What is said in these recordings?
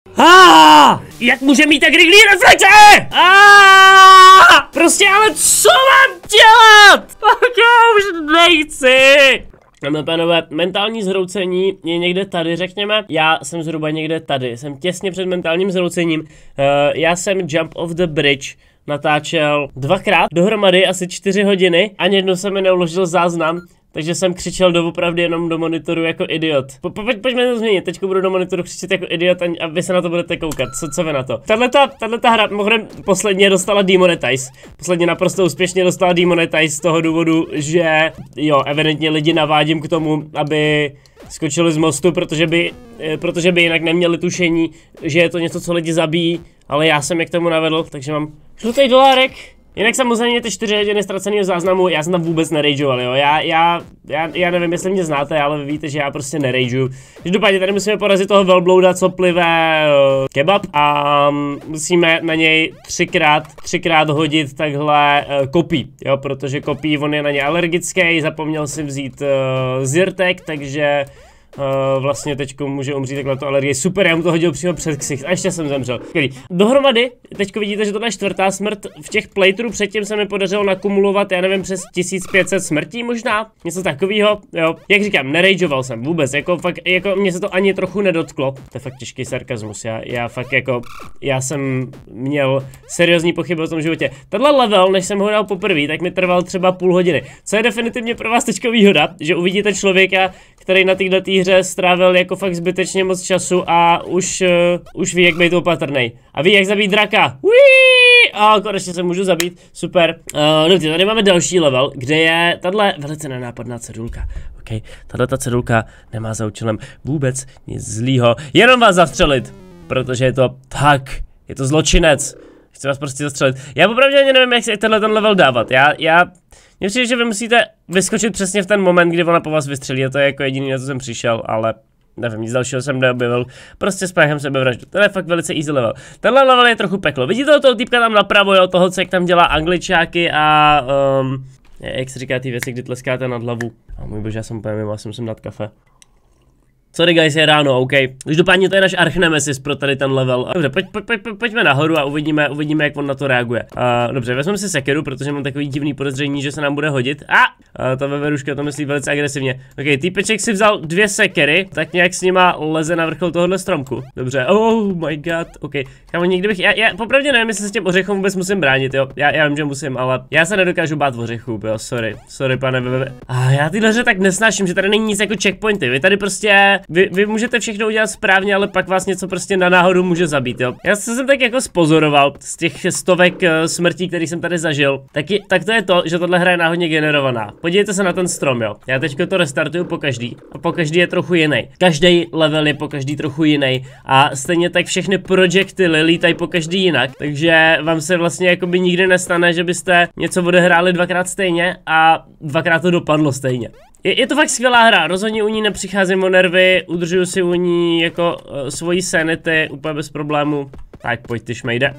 Jak může mít tak rychlý reflexe? Prostě ale co mám dělat? Tak já už nechci. Dámy a pánové, mentální zhroucení je někde tady, řekněme. Já jsem zhruba někde tady, jsem těsně před mentálním zhroucením. Já jsem Jump off the Bridge natáčel 2krát, dohromady asi 4 hodiny. Ani jednou se mi neuložil záznam, takže jsem křičel doopravdy jenom do monitoru jako idiot. Pojďme to změnit, teďko budu do monitoru křičet jako idiot a vy se na to budete koukat, co vy na to? Tahleta hra, mimochodem, posledně dostala demonetize. Posledně naprosto úspěšně dostala demonetize z toho důvodu, že jo, evidentně lidi navádím k tomu, aby skočili z mostu, protože by jinak neměli tušení, že je to něco, co lidi zabíjí, ale já jsem je k tomu navedl, takže mám žlutý dolárek. Jinak samozřejmě ty 4 hodiny ztraceného záznamu, já jsem tam vůbec nerageoval, jo, já nevím, jestli mě znáte, ale vy víte, že já prostě nerageju. Každopádně tady musíme porazit toho velblouda, co plive kebab a musíme na něj třikrát hodit takhle kopí, jo, protože kopí, on je na ně alergický, zapomněl si vzít Zyrtek, takže vlastně teďko může umřít takhle to alergie. Super, já mu to hodil přímo před ksicht a ještě jsem zemřel. Dohromady, teďko vidíte, že tohle je 4. smrt. V těch playthrough předtím se mi podařilo nakumulovat, já nevím, přes 1500 smrtí možná, něco takového, jo. Jak říkám, nerageoval jsem vůbec, jako fakt, jako mě se to ani trochu nedotklo. To je fakt těžký sarkazmus, já fakt jako, já jsem měl seriózní pochyby o tom životě. Tenhle level, než jsem ho dal poprvé, tak mi trval třeba půl hodiny. Co je definitivně pro vás teďko výhoda, že uvidíte člověka, který na této hře strávil jako fakt zbytečně moc času a už ví, jak být opatrnej. A ví, jak zabít draka. Konečně se můžu zabít, super. Dobře, tady máme další level, kde je tahle velice nenápadná cedulka. OK, tato cedulka nemá za účelem vůbec nic zlýho, jenom vás zastřelit, protože je to tak, je to zločinec. Chci vás prostě zastřelit. Já opravdu ani nevím, jak se tenhle ten level dávat. Mně přijde, že vy musíte vyskočit přesně v ten moment, kdy ona po vás vystřelí, a to je jako jediný, na co jsem přišel, ale nevím, nic dalšího jsem neobjevil, prostě spáchám sebevraždu. To je fakt velice easy level. Tenhle level je trochu peklo. Vidíte toho týpka tam napravo, jo, toho, co jak tam dělá angličáky a jak se říká ty věci, kdy tleskáte nad hlavu. A můj bože, já jsem úplně mimo, já jsem dát kafe. Sorry guys, je ráno, OK. Každopádně to je náš archnemesis pro tady ten level. Dobře, pojďme nahoru a uvidíme, jak on na to reaguje. Dobře, vezmeme si sekeru, protože mám takový divný podezření, že se nám bude hodit. Ta veveruška to myslí velice agresivně. OK, týpeček si vzal 2 sekery, tak nějak s nima leze na vrchol tohohle stromku. Dobře, oh my god, OK. Kámo, někdy bych, já popravdě nevím, jestli se těm ořechům vůbec musím bránit, jo. Já vím, že musím, ale já se nedokážu bát ořechů, jo, sorry pane veve. Já tyhle hře tak nesnáším, že tady není nic jako checkpointy, vy tady prostě Vy můžete všechno udělat správně, ale pak vás něco prostě na náhodu může zabít, jo. Já jsem tak jako spozoroval z těch stovek smrtí, který jsem tady zažil, tak to je to, že tohle hra je náhodně generovaná. Podívejte se na ten strom, jo. Já teďko to restartuju po každý a po každý je trochu jiný. Každý level je po každý trochu jiný a stejně tak všechny projektily lítají po každý jinak, takže vám se vlastně jakoby nikdy nestane, že byste něco odehráli 2krát stejně a 2krát to dopadlo stejně. Je to fakt skvělá hra, rozhodně u ní nepřicházím o nervy, udržuju si u ní jako svoji sanity úplně bez problému. Tak pojď ty šmejde.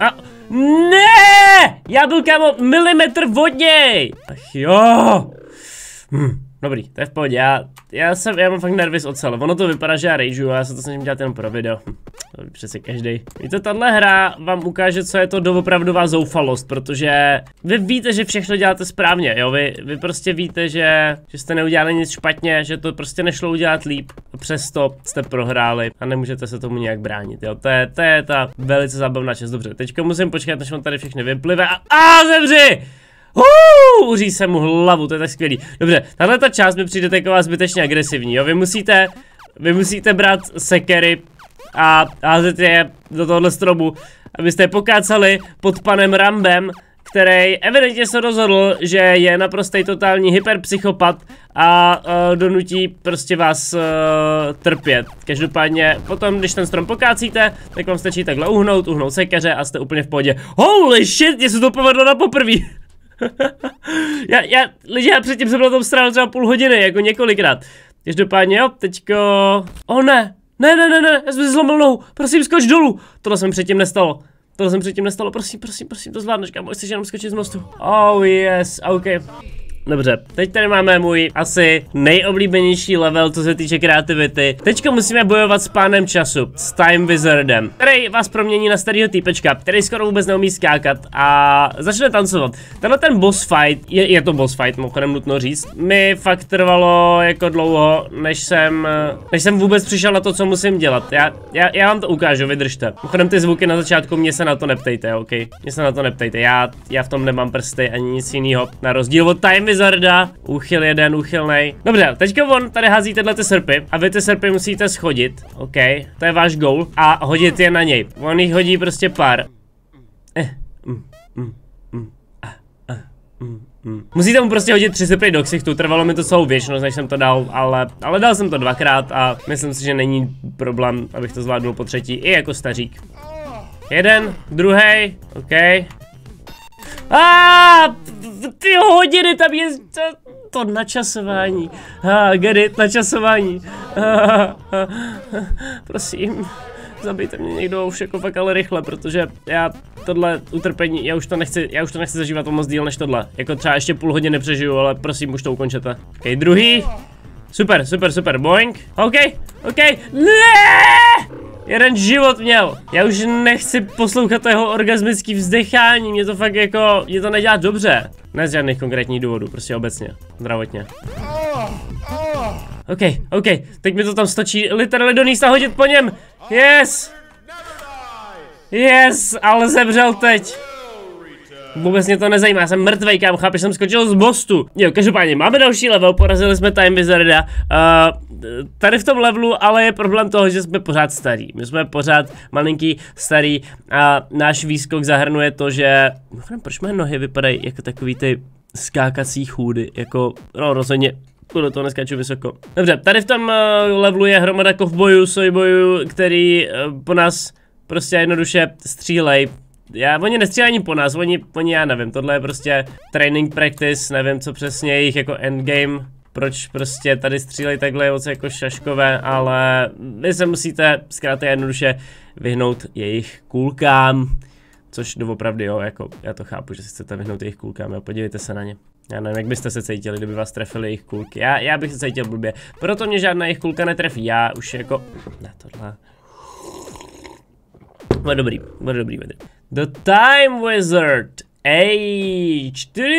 Ne! Já byl kámo milimetr od něj! Ach jo! Dobrý, to je v pohodě, já mám fakt nervy od celé. Ono to vypadá, že já rageju, a já se to snažím dělat jenom pro video. To ví přece každý. Víte, tahle hra vám ukáže, co je to doopravdová zoufalost, protože vy víte, že všechno děláte správně, jo, vy prostě víte, že jste neudělali nic špatně, že to prostě nešlo udělat líp, a přesto jste prohráli a nemůžete se tomu nějak bránit, jo, to je ta velice zábavná část. Dobře, teďka musím počkat, než on tady všechny vyplive a zemři! Uří se mu hlavu, to je tak skvělý. Dobře, tahle ta část mi přijde taková zbytečně agresivní, jo, vy musíte brát sekery a házet je do tohohle stromu, abyste je pokácali pod panem Rambem, který evidentně se rozhodl, že je naprostý totální hyperpsychopat a donutí prostě vás trpět. Každopádně potom, když ten strom pokácíte, tak vám stačí takhle uhnout sekeře a jste úplně v pohodě. Holy shit, mě se to povedlo na poprví. Já předtím jsem na tom strávil třeba půl hodiny, jako několikrát. Každopádně jo, teďko... Ne, já jsem si zlomil nohu, prosím skoč dolů. Tohle se mi předtím nestalo, prosím, to zvládneš, kámo, chceš jenom skočit z mostu. Oh yes, OK. Dobře, teď tady máme můj asi nejoblíbenější level, co se týče kreativity. Teďka musíme bojovat s pánem času, s Time Wizardem, který vás promění na starého týpečka, který skoro vůbec neumí skákat a začne tancovat. Tenhle ten boss fight, je to boss fight, mimochodem nutno říct, mi fakt trvalo jako dlouho, než jsem vůbec přišel na to, co musím dělat. Já vám to ukážu, vydržte. Mimochodem ty zvuky na začátku, mě se na to neptejte, ok? Mě se na to neptejte, já v tom nemám prsty ani nic jiného, na rozdíl od Time Wizarda, úchyl jeden, úchylnej. Dobře, teďka on tady hází tyhle ty srpy a vy ty srpy musíte schodit, ok, to je váš goal a hodit je na něj. On jich hodí prostě pár. Musíte mu prostě hodit 3 srpy do ksichtu, trvalo mi to celou věčnost, než jsem to dal, ale dal jsem to 2krát a myslím si, že není problém, abych to zvládnul po třetí, i jako stařík. Jeden, druhý, ok. Ty hodiny, tam je to načasování. Get it, načasování. Prosím, zabijte mě někdo už jako fakt ale rychle, protože já tohle utrpení, já už to nechci zažívat o moc díl než tohle. Jako třeba ještě půl hodiny přežiju, ale prosím, už to ukončete. Ok, druhý. Super, boing. Ok. Ne! Jeden život měl. Já už nechci poslouchat jeho orgasmický vzdechání, mě to fakt jako, mě to nedělá dobře. Ne z žádných konkrétních důvodů, prostě obecně, zdravotně. Ok, teď mi to tam stačí literally do nízta hodit po něm. Yes, ale zemřel teď. Vůbec mě to nezajímá, jsem mrtvej, kámo, chápeš, jsem skočil z mostu. Jo, každopádně, máme další level, porazili jsme Time Wizarda. Tady v tom levelu ale je problém toho, že jsme pořád starý. My jsme pořád malinký, starý a náš výskok zahrnuje to, že... Proč mé nohy vypadají jako takový ty skákací chůdy, jako, no rozhodně, do toho neskáču vysoko. Dobře, tady v tom levelu je hromada kovbojů, sojbojů, který po nás prostě jednoduše střílej. Oni nestřílejí ani po nás, oni já nevím, tohle je prostě training practice, nevím co přesně jejich jako endgame, proč prostě tady střílejí takhle moc jako šaškové, ale vy se musíte zkrátka jednoduše vyhnout jejich kulkám, což doopravdy jo, jako já to chápu, že si chcete vyhnout jejich kulkám, jo, podívejte se na ně. Já nevím, jak byste se cítili, kdyby vás trefili jejich kulky, já bych se cítil blbě, proto mě žádná jejich kulka netrefí, já už jako, ne tohle. Bude dobrý. The Time Wizard Age.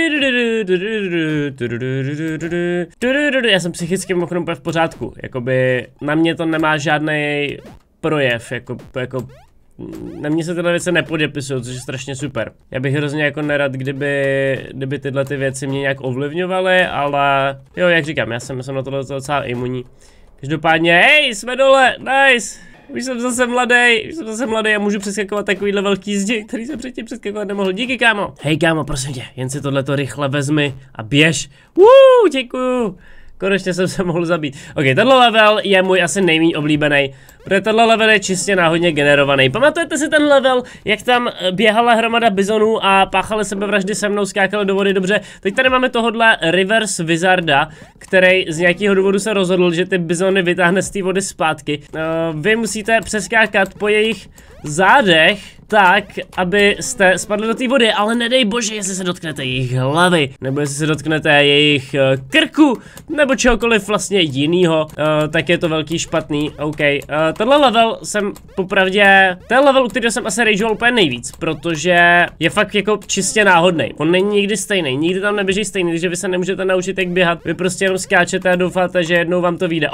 Já jsem psychicky mimochodem v pořádku. Jakoby na mě to nemá žádný projev. Jako na mě se tyhle věci nepodepisují, což je strašně super. Já bych hrozně jako nerad, kdyby tyhle ty věci mě nějak ovlivňovaly, ale jo, jak říkám, já jsem na tohle docela imunní. Každopádně, hej, jsme dole, nice. Už jsem zase mladý a můžu přeskakovat takovýhle velký zdi, který jsem předtím přeskakovat nemohl. Díky, kámo. Hej, kámo, prosím tě, jen si tohleto rychle vezmi a běž. Děkuju. Konečně jsem se mohl zabít. Ok, tenhle level je můj asi nejméně oblíbený, protože tenhle level je čistě náhodně generovaný. Pamatujete si ten level, jak tam běhala hromada bizonů a páchali sebevraždy se mnou, skákali do vody, dobře. Teď tady máme tohodle Reverse Wizarda, který z nějakého důvodu se rozhodl, že ty bizony vytáhne z té vody zpátky. Vy musíte přeskákat po jejich zádech tak, abyste spadli do té vody, ale nedej bože, jestli se dotknete jejich hlavy, nebo jestli se dotknete jejich krku, nebo čehokoliv vlastně jinýho, tak je to velký špatný, ok. Tenhle level jsem popravdě, ten level, u kterého jsem asi rageoval úplně nejvíc, protože je fakt jako čistě náhodný. On není nikdy stejný, nikdy tam neběží stejný, takže vy se nemůžete naučit jak běhat, vy prostě jenom skáčete a doufáte, že jednou vám to vyjde.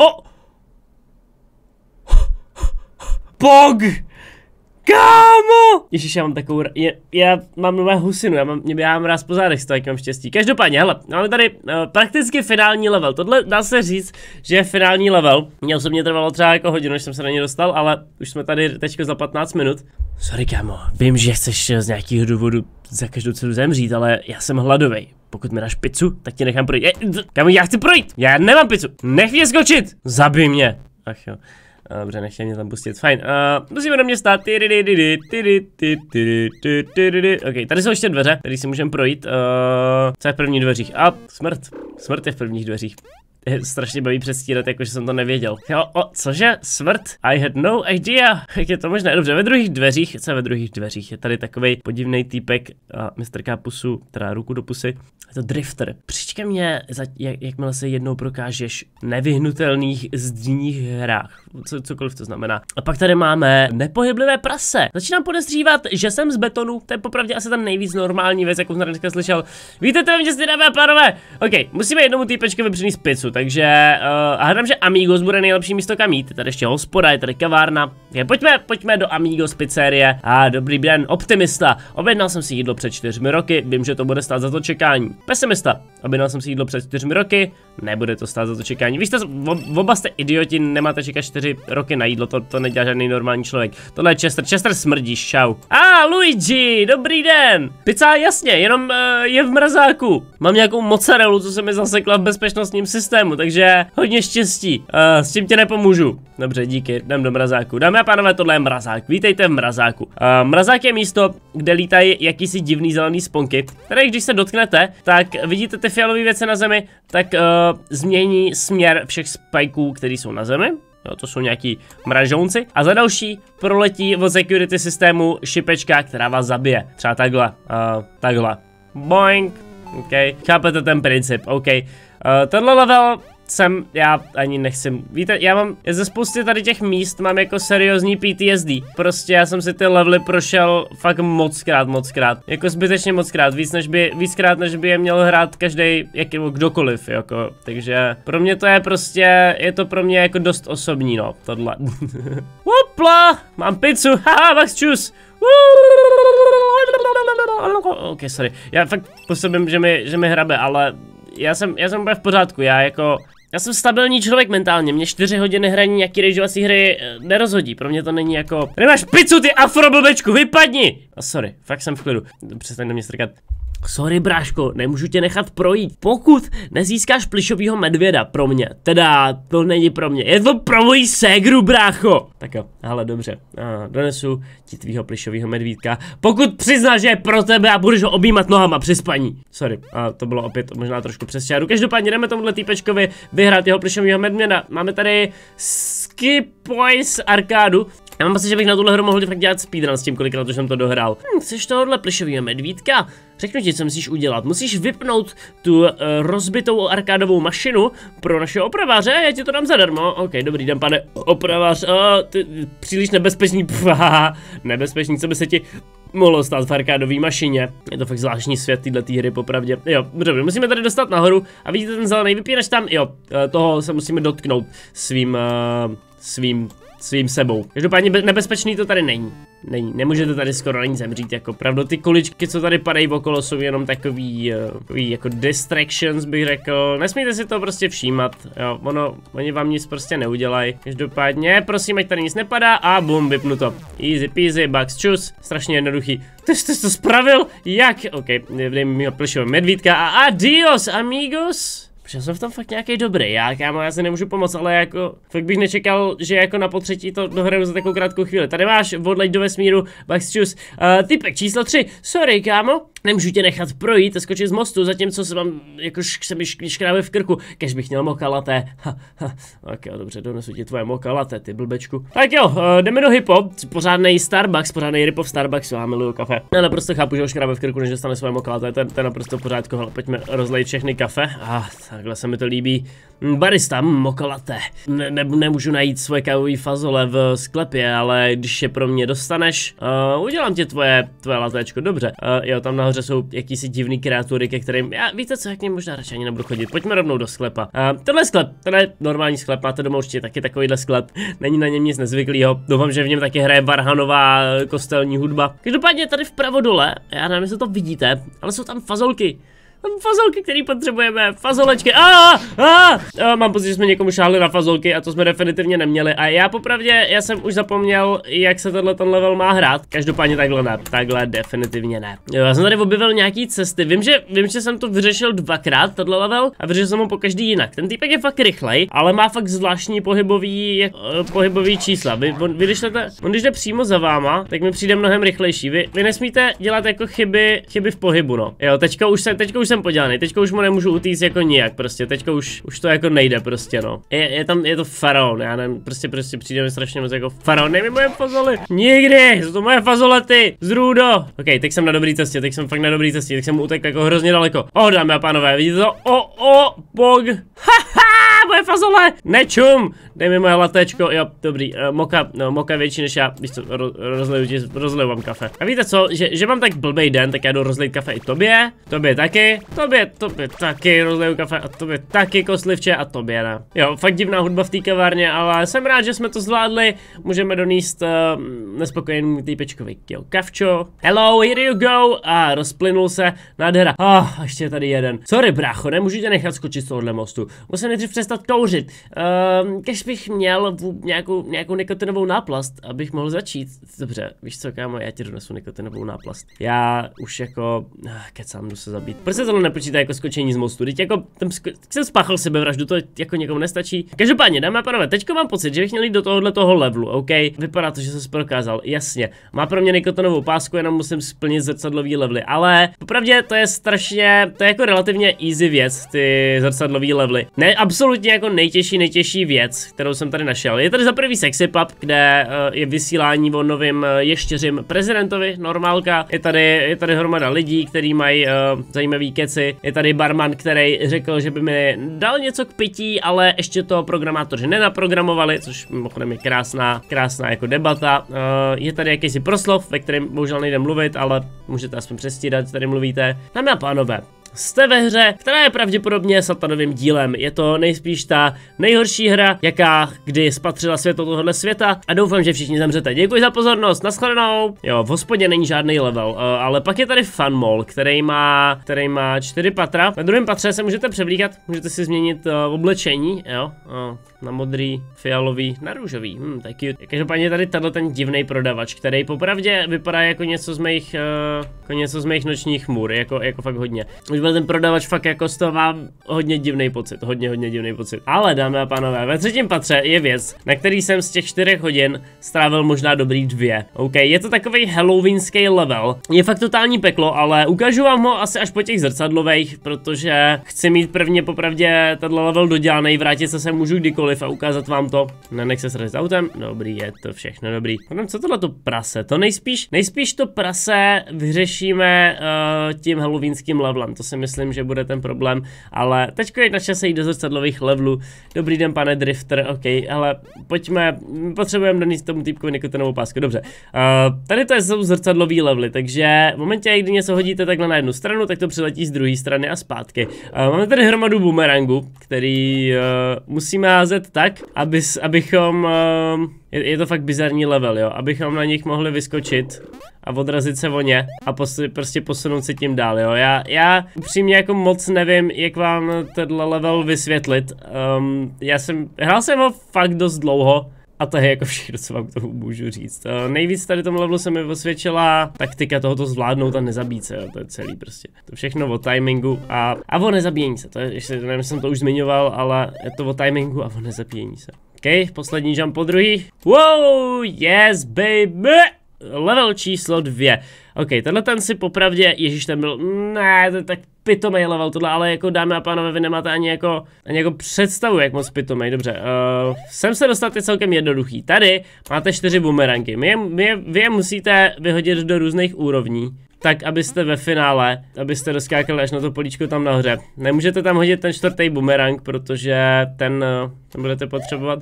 Pog! Kámo! Ježiš, já mám takovou, já mám nové husinu, já mám ráz po zádech z toho, jak mám štěstí. Každopádně, hele, máme tady prakticky finální level, tohle dá se říct, že je finální level. Mně osobně trvalo třeba jako hodinu, než jsem se na ně dostal, ale už jsme tady teďko za 15 minut. Sorry, kámo, vím, že chceš z nějakého důvodu za každou cenu zemřít, ale já jsem hladovej. Pokud mi dáš pizzu, tak ti nechám projít. Kámo, já chci projít, já nemám pizzu, nech mě skočit, zabij mě. Ach jo. Dobře, nechtěl mě tam pustit, fajn, musíme do mě stát. Ok, tady jsou ještě dveře, které si můžeme projít, co je v prvních dveřích, smrt je v prvních dveřích. strašně baví předstírat, jakože jsem to nevěděl. Jo, cože? Smrt? I had no idea. Jak je to možné? Dobře, ve druhých dveřích, co je ve druhých dveřích? Je tady takovej podivný týpek a mistrká pusu, teda ruku do pusy. Je to drifter. Přijď ke mně, jakmile se jednou prokážeš nevyhnutelných zdních hrách. Cokoliv to znamená. A pak tady máme nepohyblivé prase. Začínám podezřívat, že jsem z betonu. To je popravdě asi ta nejvíc normální věc, jakou jsem dneska slyšel. Víte, to mě dámy a pánové. OK, musíme jednomu týpečkovi přinést pizzu, takže a hledám, že Amigos bude nejlepší místo kam jít. Je tady ještě hospoda, je tady kavárna. Okay, pojďme do Amigos pizzerie. A dobrý den, optimista. Objednal jsem si jídlo před 4 roky, vím, že to bude stát za to čekání. Pesimista. Objednal jsem si jídlo před 4 roky, nebude to stát za to čekání. Vy jste, oba jste idioti, nemáte čekat 4 roky na jídlo, to nedělá žádný normální člověk. Tohle je Chester smrdíš, čau. Luigi, dobrý den. Pizza, jasně, jenom je v mrazáku. Mám nějakou mozzarellu, co se mi zasekla v bezpečnostním systému, takže hodně štěstí. S tím tě nepomůžu. Dobře, díky, jdem do mrazáku. Dámy a pánové, tohle je mrazák, vítejte v mrazáku. Mrazák je místo, kde lítají jakýsi divný zelený sponky, které když se dotknete, tak vidíte ty fialové věci na zemi, tak změní směr všech spajků, které jsou na zemi. Jo, to jsou nějaký mražounci. A za další proletí od security systému šipečka, která vás zabije. Třeba takhle. Boing. OK. Chápete ten princip. OK. Tenhle level já ani nechci, víte, já ze spousty tady těch míst mám jako seriózní PTSD. Prostě já jsem si ty levely prošel fakt mockrát. Jako zbytečně mockrát, víckrát než by je měl hrát každý, kdokoliv, jako. Takže pro mě to je prostě, je to pro mě jako dost osobní, no, tohle. Hopla, mám pizzu, haha, Max čus. OK, sorry, já fakt působím, že mi hrabe, ale já jsem úplně v pořádku, já jsem stabilní člověk mentálně, mě 4 hodiny hraní nějaký rejžovací hry nerozhodí, pro mě to není jako... Nemáš pizzu, ty afroblbečku, vypadni! Sorry, fakt jsem v klidu, přestaň na mě strkat. Sorry, bráško, nemůžu tě nechat projít, pokud nezískáš plyšovýho medvěda pro mě, teda to není pro mě, je to pro moji ségru, brácho. Tak jo, ale dobře, donesu ti tvýho plyšovýho medvídka, pokud přiznáš, že je pro tebe a budeš ho objímat nohama při spaní. Sorry, to bylo opět možná trošku přes čáru, každopádně jdeme tomuhle týpečkovi vyhrát jeho plyšovýho medvěda, máme tady Skip Boys arkádu. Já mám pocit, že bych na tuhle hru mohl fakt dělat speedrun s tím, kolikrát už jsem to dohrál. Chceš tohohle plyšovýho medvídka? Řeknu ti, co musíš udělat. Musíš vypnout tu rozbitou arkádovou mašinu pro našeho opraváře, já ti to dám zadarmo. OK, dobrý den, pane opravář. Příliš nebezpečný. Nebezpečný, co by se ti mohlo stát v arkádové mašině. Je to fakt zvláštní svět této hry, popravdě. Jo, dobře, musíme tady dostat nahoru a vidíte ten zelený vypínač tam? Jo, toho se musíme dotknout svým sebou. Každopádně nebezpečný to tady není. Nemůžete tady skoro ani zemřít, jako pravda, ty kuličky, co tady padají okolo, jsou jenom takový jako distractions, bych řekl. Nesmíte si to prostě všímat, jo, oni vám nic prostě neudělají. Každopádně, prosím, ať tady nic nepadá a bum, vypnu to. Easy peasy, bugs čus, strašně jednoduchý. Ty jsi to spravil? Jak? OK, dej mi plyšového medvídka a adios, amigos. Já jsem v tom fakt nějaký dobrý, já si nemůžu pomoct, ale jako fakt bych nečekal, že jako na potřetí to dohraju za takovou krátkou chvíli. Tady máš odleď do vesmíru, Bugs Choose. Typek číslo 3, sorry kámo, nemůžu tě nechat projít a skočit z mostu, zatímco se mám, jako se mi škrábe v krku, kež bych měl moka latte. Tak jo, dobře, donesu ti tvoje moka latte, ty blbečku. Tak jo, jdeme do Hypo, pořádnej Starbucks, pořádnej Ripov Starbucks, já miluju kafe. Já naprosto chápu, že ho škrábe v krku, než dostane svoje moka latte, to je naprosto v pořádku, ale pojďme rozlejt všechny kafe. Takhle se mi to líbí. Barista, moka latte. Nemůžu najít svoje kávové fazole v sklepě, ale když je pro mě dostaneš, udělám ti tvoje latéčko, dobře. Jo, tam nahoře jsou jakýsi divný kreatury, ke kterým, víte co, jak něm možná radši ani nebudu chodit. Pojďme rovnou do sklepa. Tenhle sklep, tenhle je normální sklep, máte doma určitě taky takovýhle sklep. Není na něm nic nezvyklého. Doufám, že v něm taky hraje Varhanová kostelní hudba. Každopádně tady vpravo dole, já nevím, jestli to vidíte, ale jsou tam fazolky. Fazolky, které potřebujeme, fazolečky, mám pocit, že jsme někomu šáhli na fazolky a to jsme definitivně neměli a já popravdě, já jsem už zapomněl, jak se ten level má hrát, každopádně takhle definitivně ne. Jo, já jsem tady objevil nějaký cesty, vím, že jsem to vyřešil 2krát, tenhle level, a vyřešil jsem ho po každý jinak. Ten týpek je fakt rychlej, ale má fakt zvláštní pohybový čísla, když jde přímo za váma, tak mi přijde mnohem rychlejší, vy nesmíte dělat jako chyby v pohybu, no. Jo, teďka už už jsem podělaný, teďka už mu nemůžu utíct jako nijak prostě, teďka už to jako nejde prostě no. Je to faraon, já nevím, prostě přijde mi strašně moc jako faraon, nejmi moje fazoly, nikdy, jsou to moje fazolety, zrůdo. Ok, teď jsem na dobrý cestě, teď jsem fakt na dobrý cestě, teď jsem utekl jako hrozně daleko. Dámy a pánové, vidíte to? Bog, moje fazole, nečum, dej mi moje latečko, jo, dobrý, moka větší než já, víš co, rozleju vám kafe. A víte co, že mám tak blbej den, tak já jdu rozlejt kafe i tobě taky, tobě taky rozleju kafe a tobě taky koslivče a tobě ne. Jo, fakt divná hudba v té kavárně, ale jsem rád, že jsme to zvládli, můžeme donést nespokojený týpečkovi kavčo. Hello, here you go, a rozplynul se, nádhera. Ještě je tady jeden. Sorry brácho, nemůžu tě nechat skočit z tohohle mostu, musím nejdřív přestat kouřit. Kež bych měl nějakou nikotinovou náplast, abych mohl začít. Dobře, víš co, kámo, já ti donesu nikotinovou náplast. Já už jako, kecám, jdu se zabít. Proč se tohle nepočítá jako skočení z mostu? Teď jako, jsem spáchal sebevraždu, to jako někomu nestačí. Každopádně, dámy a pánové, teďko mám pocit, že bych měl jít do tohoto levelu, OK? Vypadá to, že jsem se prokázal, jasně. Má pro mě nikotinovou pásku, jenom musím splnit zrcadlový levely, ale popravdě to je strašně, to je jako relativně easy věc, ty zrcadlový levely. Ne, absolutně jako nejtěžší věc, kterou jsem tady našel. Je tady za prvý Sexy Pub, kde je vysílání o novým ještěřím prezidentovi, normálka. Je tady hromada lidí, kteří mají zajímavý keci. Je tady barman, který řekl, že by mi dal něco k pití, ale ještě to programátoři nenaprogramovali, což mimochodem je krásná jako debata. Je tady jakýsi proslov, ve kterém bohužel nejde mluvit, ale můžete aspoň přestírat, tady mluvíte. Dámy a pánové, jste ve hře, která je pravděpodobně satanovým dílem. Je to nejspíš ta nejhorší hra, jaká kdy spatřila světlo tohohle světa, a doufám, že všichni zemřete. Děkuji za pozornost, nashledanou. Jo, v hospodě není žádný level, ale pak je tady Fun Mall, který má 4 patra. Na druhém patře se můžete převlíkat, můžete si změnit oblečení, jo, na modrý, fialový, na růžový, tak cute. Každopádně tady ten divný prodavač, který popravdě vypadá jako něco z mých nočních můr, jako fakt hodně. Už byl ten prodavač fakt jako z toho mám hodně divný pocit, hodně divný pocit. Ale dámy a pánové, ve třetím patře je věc, na který jsem z těch 4 hodin strávil možná dobrý 2. OK, je to takový halloweenský level. Je fakt totální peklo, ale ukážu vám ho asi až po těch zrcadlových, protože chci mít prvně popravdě tenhle level dodělaný, vrátit se můžu kdykoliv a ukázat vám to. Nenech se srazit autem, dobrý, je to všechno dobrý. Co tohle to prase? To nejspíš to prase vyřešíme tím halloweenským levelem. To si myslím, že bude ten problém, ale teďko je na čase jít do zrcadlových levelů. Dobrý den, pane Drifter, OK, ale pojďme, potřebujeme donést tomu týpkovi nikotinovou pásku, dobře. Tady to jsou zrcadlový levely, takže v momentě, kdy něco hodíte takhle na jednu stranu, tak to přiletí z druhé strany a zpátky. Máme tady hromadu bumerangu, který musíme házet tak, abychom, je to fakt bizarní level, jo, abychom na nich mohli vyskočit a odrazit se o ně a prostě posunout se tím dál, jo. Já upřímně jako moc nevím, jak vám tenhle level vysvětlit. Hrál jsem ho fakt dost dlouho a to je jako všechno, co vám k tomu můžu říct. Nejvíc tady tomu levelu se mi osvědčila taktika tohoto zvládnout a nezabít se, jo. To je celý prostě. To všechno o timingu a o nezabíjení se, to je, ještě nevím, jsem to už zmiňoval, ale je to o timingu a o nezabíjení se. OK, poslední jump po druhý. Wow, yes baby! Level číslo 2. OK, tenhle ten si popravdě, ježíš, ten byl, ne, to je tak pitomej level tohle, ale jako dámy a pánové, vy nemáte ani jako představu, jak moc pitomej, dobře. Sem se dostat je celkem jednoduchý. Tady máte 4 bumerangy, vy je musíte vyhodit do různých úrovní, tak abyste ve finále, abyste doskákali až na to políčko tam nahoře. Nemůžete tam hodit ten 4. bumerang, protože ten budete potřebovat.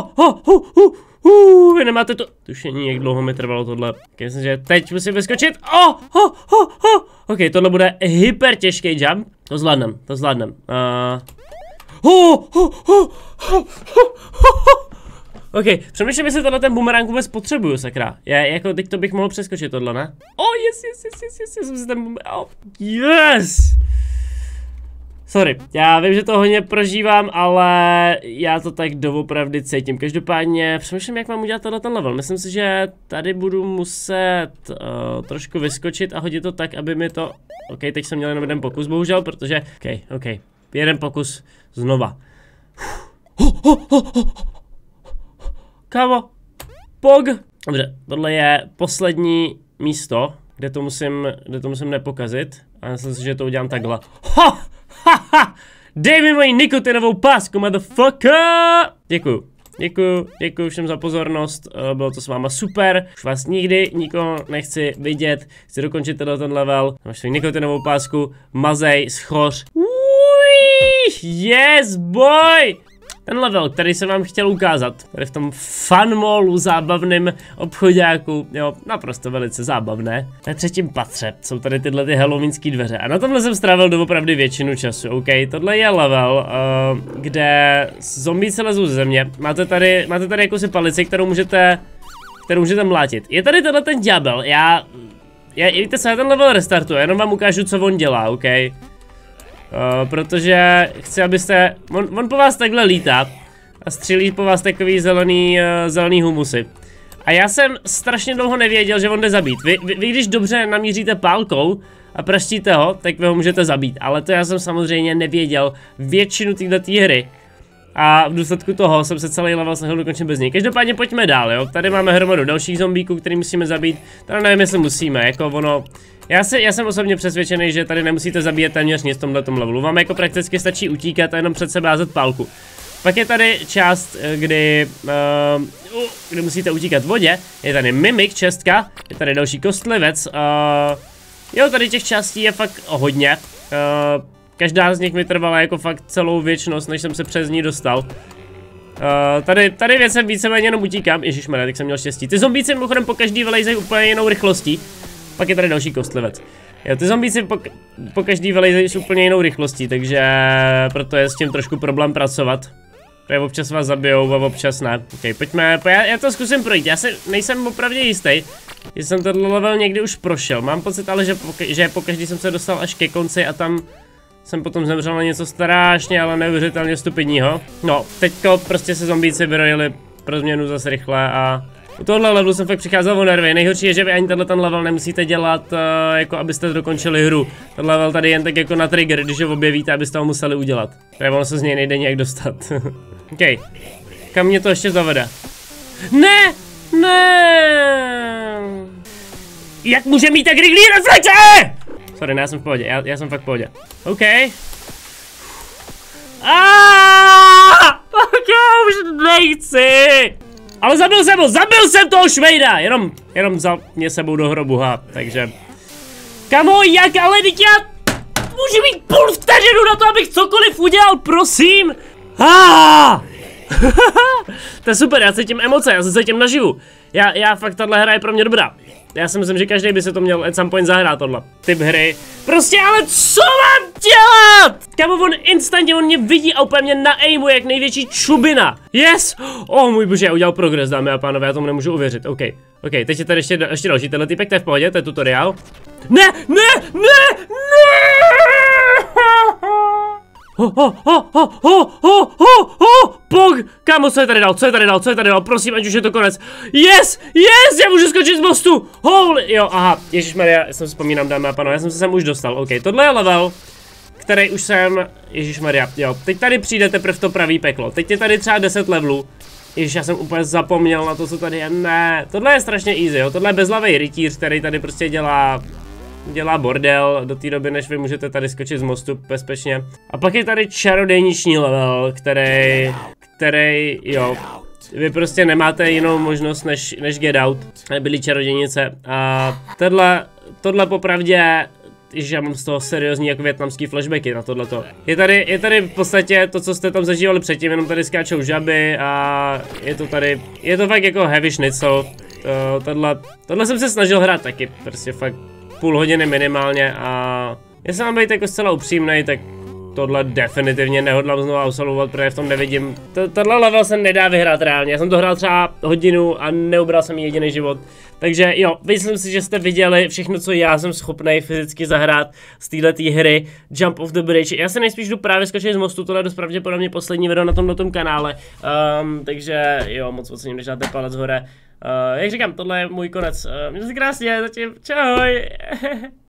Vy nemáte to tušení, jak dlouho mi trvalo tohle. Myslím, že teď musím vyskočit. OK, tohle bude hyper těžký jump. To zvládnem. OK, přemýšlím, jestli tohle ten bumerang vůbec potřebuju, sakra. Jako teď to bych mohl přeskočit tohle, ne? Yes! Sorry, já vím, že to hodně prožívám, ale já to tak doopravdy cítím. Každopádně přemýšlím, jak mám udělat ten level. Myslím si, že tady budu muset trošku vyskočit a hodit to tak, aby mi to... OK, teď jsem měl jenom jeden pokus, bohužel, protože... OK, jeden pokus znova. Kámo, pog. Dobře, tohle je poslední místo, kde to musím nepokazit. A myslím si, že to udělám takhle. Ha! Ha! Ha! Dej mi moji nikotinovou pásku, motherfucker! Děkuju všem za pozornost, bylo to s váma super, už vás nikdy nikoho nechci vidět, chci dokončit ten level, máš svou nikotinovou pásku, mazej, schoř. Yes boy! Ten level, který jsem vám chtěl ukázat, tady v tom fun mallu, zábavném obchodáku, jo, naprosto velice zábavné. Na 3. patře jsou tady tyhle ty halloweenské dveře a na tomhle jsem strávil doopravdy většinu času, OK? Tohle je level, kde zombíci lezou ze země, máte tady jakousi palici, kterou můžete mlátit. Je tady tenhle ten ďábel, víte co, já ten level restartuju, jenom vám ukážu, co on dělá, OK? Protože chci, abyste, on po vás takhle lítá a střílí po vás takový zelený humusy. A já jsem strašně dlouho nevěděl, že on jde zabít. Vy když dobře namíříte pálkou a praštíte ho, tak vy ho můžete zabít. Ale to já jsem samozřejmě nevěděl většinu této hry. A v důsledku toho jsem se celý level snažil dokončit bez něj. Každopádně pojďme dál, jo. Tady máme hromadu dalších zombíků, který musíme zabít. Tady nevím, jestli musíme, jako ono. Já jsem osobně přesvědčený, že tady nemusíte zabíjet téměř nic v tomhletom levelu. Vám jako prakticky stačí utíkat a jenom před sebe házet pálku. Pak je tady část, kdy musíte utíkat v vodě. Je tady mimik, čestka, je tady další kostlivec. Jo, tady těch částí je fakt hodně. Každá z nich mi trvala jako fakt celou věčnost, než jsem se přes ní dostal. Tady věcem víceméně jenom utíkám. Ježišmarja, tak jsem měl štěstí. Ty zombíci mimochodem po každý vylejzají úplně jinou rychlostí. Pak je tady další kostlivec. Jo, ty zombíci po každý vylejzají s úplně jinou rychlostí, takže proto je s tím trošku problém pracovat. Protože občas vás zabijou a občas ne. Ok, pojďme, já to zkusím projít, já nejsem opravdu jistý, že jsem tenhle level někdy už prošel. Mám pocit ale, že pokaždý jsem se dostal až ke konci a tam jsem potom zemřel na něco strašně, ale neuvěřitelně stupidního. No, teďko prostě se zombíci vyrojili pro změnu zase rychle a u tohohle levelu jsem fakt přicházel o nervy. Nejhorší je, že vy ani ten level nemusíte dělat, jako abyste dokončili hru. Ten level tady jen tak jako na trigger, když ho objevíte, abyste ho museli udělat. Protože ono se z něj nejde nějak dostat. OK. Kam mě to ještě zavede? Ne! Jak může mít tak rychlý reflexe? Sorry, ne, já jsem v pohodě, já jsem fakt v pohodě. OK. Ok, už nechci! Ale zabil jsem toho švejda, jenom vzal mě sebou do hrobu, takže. Kamo, jak, ale teď já můžu mít půl vteřinu na to, abych cokoliv udělal, prosím. To je super, já cítím emoce, já se cítím naživu. Já fakt, tahle hra je pro mě dobrá. Já si myslím, že každý by se to měl at some point zahrát, tohle typ hry. Prostě, ale co mám dělat? Kamo, on mě vidí a úplně mě naimuje jak největší čubina. Yes! Můj bože, já udělal progres, dámy a pánové, já tomu nemůžu uvěřit. OK, teď je tady ještě další, tenhle typek, to je v pohodě, to je tutoriál. Ne! Pog! Kámo, co je tady dál, prosím, ať už je to konec. Yes, já můžu skočit z mostu. Holy, jo, aha, ježišmarja, já jsem vzpomínám, dámy a pánové, já jsem se sem už dostal, OK, tohle je level, který už jsem, ježišmarja, jo, teď tady přijde teprve to pravý peklo, teď je tady třeba 10 levelů. Ježiš, já jsem úplně zapomněl na to, co tady je, ne, tohle je strašně easy, jo, tohle je bezhlavý rytíř, který tady prostě dělá bordel do té doby, než vy můžete tady skočit z mostu bezpečně. A pak je tady čarodějniční level, který, jo, vy prostě nemáte jinou možnost než get out, byli čarodějnice. A tohle popravdě, že já mám z toho seriózní jako vietnamský flashbacky na tohleto. Je tady v podstatě to, co jste tam zažívali předtím, jenom tady skáčou žaby a je to fakt jako heavy schnitzel. Tohle jsem se snažil hrát taky, prostě fakt půl hodiny minimálně a jestli mám být jako zcela upřímnej, tak tohle definitivně nehodlám znovu absolvovat, protože v tom nevidím. Tohle level se nedá vyhrát reálně, já jsem to hrál třeba hodinu a neubral jsem jediný život. Takže jo, myslím si, že jste viděli všechno, co já jsem schopný fyzicky zahrát z této hry Jump Off the Bridge. Já se nejspíš jdu právě skočit z mostu, tohle je dost pravděpodobně poslední video na tomto kanále. Takže jo, moc ocením, když dáte palec hore. Jak říkám, tohle je můj konec. Mějte se krásně, zatím čahoj.